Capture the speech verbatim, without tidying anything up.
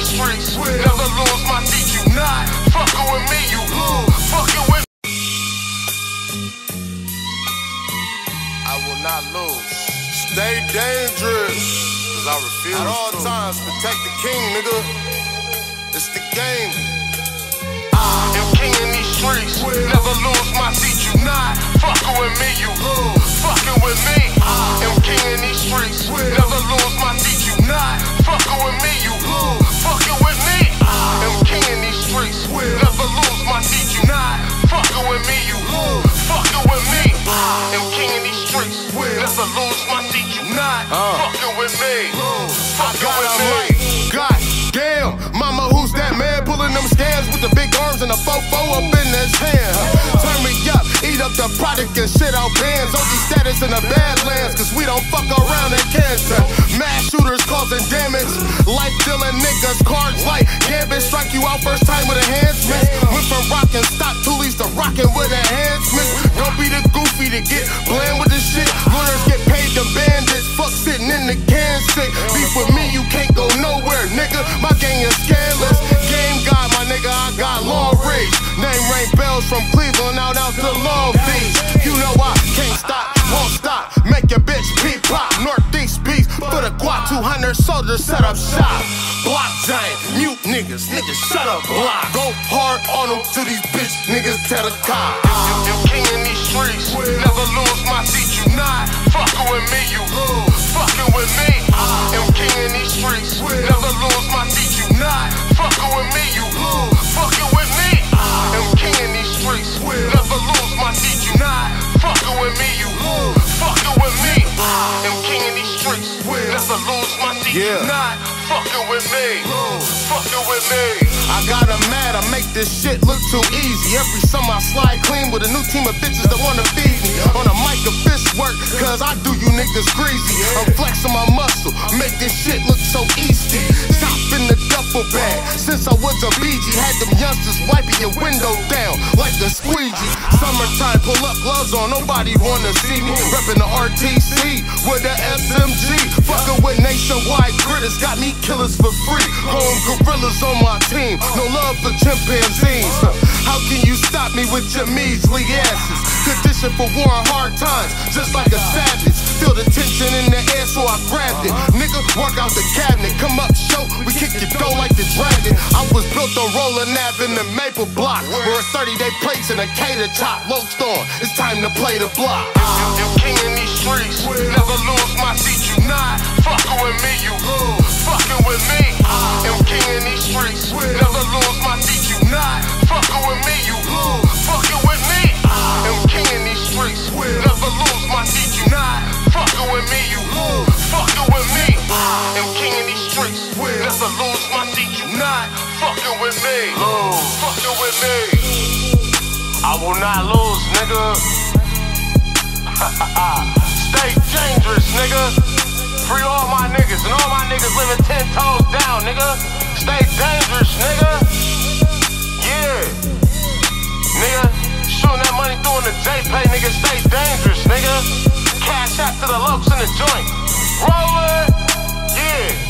streets, never lose my seat. You not fucking with me, you fucking with me. I will not lose. Stay dangerous, cause I refuse. At all to. times, protect the king, nigga. It's the game. I am king in these streets, never lose my seat. You not fucking with me, you fucking with me. I am king in these streets, never lose my seat. You not fucking with me, you fucking with me. I am king in these streets, never lose my seat. You not fucking with me, you fucking with me. I am king in these streets, never lose my seat. You not fucking with me, fucking with me. God damn, mama, who's that man pulling them scans with the big arms and a fofo up in his hand? Turn me up, eat up the product and shit out bands. O G status in the Badlands, cause we don't fuck around in Kansas. Mass shooters causing damage, life dealing niggas, cards like gambit. Strike you out first time with enhancements. Went from rockin' stock toolies to rockin' with enhancements. Don't be the goofy to get bland with this shit. Lawyers get paid to bandits, fuck sitting in the can sick. Beef with me, you can't go nowhere, nigga. My gang is scandalous. Game God, my nigga, I got long reach. Name ring bells from Cleveland out out to Long Beach. You know I can't stop, won't stop. Make your bitch peep pop. Northeast beats for the guap. two hundred soldiers set up shop. Block giant, mute niggas, niggas shut up block. Go hard on them to these bitch niggas tell the cop. I'm king in these streets, never lose my seat. You not fucking with me, you fucking with me. I'm king in these streets, never lose my seat. You not fucking with me, you fucking with me. I'm king in these streets, never lose my seat. You not fucking with me, you fucking with me. I'm king in these streets, never lose my seat. You not fucking with me, fucking with me. I got them mad, I make this shit look too easy. Every summer I slide clean with a new team of bitches that wanna feed me. On a mic of fist work, cause I do you niggas greasy. I'm flexing my muscle, make this shit look so easy. Stop in the duffel bag, since I was a B G. Had them youngsters wiping your window down like a squeegee. Summertime, pull up gloves on, nobody wanna see me. Reppin' the R T C with the S M G. Fucking with nationwide critters, got me killers for free. Home gorillas on my team, no love for chimpanzees. How can you stop me with your measly asses? Condition for war and hard times, just like a savage. Feel the tension in the air, so I grabbed it. Nigga, work out the cabinet, come up, show, we kick your dough like the dragon. I was built on Rowland in the Maple Block, where it's thirty day plates and a cater chop. Low storm, it's time to play the block. I'm king in these streets, never lose my seat. You not fucking with me, you fucking with me. I'm king in these streets, never lose my seat. You not fucking with me, you fucking with me. I'm king in these streets, never lose my seat. You not fucking with me, you fucking with me. I'm king in these streets, never lose my seat. You not fucking with me, fucking with me. I will not lose, nigga. Stay dangerous, nigga. Free all my niggas, and all my niggas living ten toes down, nigga. Stay dangerous, nigga. Yeah. Nigga, shooting that money through in the J-Pay, nigga. Stay dangerous, nigga. Cash out to the lokes in the joint. Rowland, yeah.